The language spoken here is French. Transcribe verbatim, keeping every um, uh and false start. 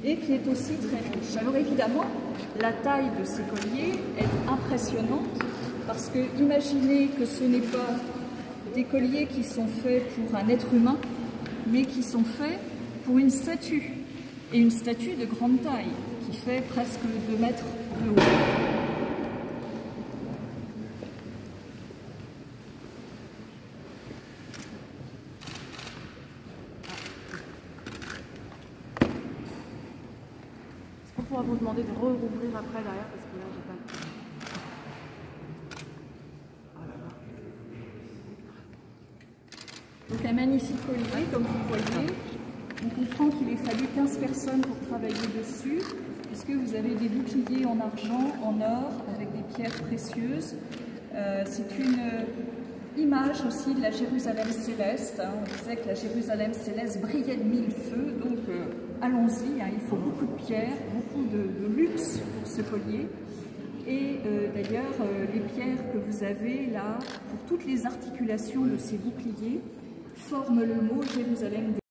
et qui est aussi très riche. Alors évidemment, la taille de ces colliers est impressionnante parce que imaginez que ce n'est pas des colliers qui sont faits pour un être humain, mais qui sont faits pour une statue, et une statue de grande taille, qui fait presque deux mètres de haut. Est-ce qu'on pourra vous demander de rouvrir après derrière, parce que là j'ai pas le temps. Donc un magnifique collier, comme vous voyez. On comprend qu'il ait fallu quinze personnes pour travailler dessus, puisque vous avez des boucliers en argent, en or, avec des pierres précieuses. Euh, C'est une image aussi de la Jérusalem céleste. Hein. On disait que la Jérusalem céleste brillait de mille feux, donc euh, allons-y, hein, il faut beaucoup de pierres, beaucoup de, de luxe pour ce collier. Et euh, d'ailleurs, euh, les pierres que vous avez là, pour toutes les articulations de ces boucliers, forment le mot Jérusalem.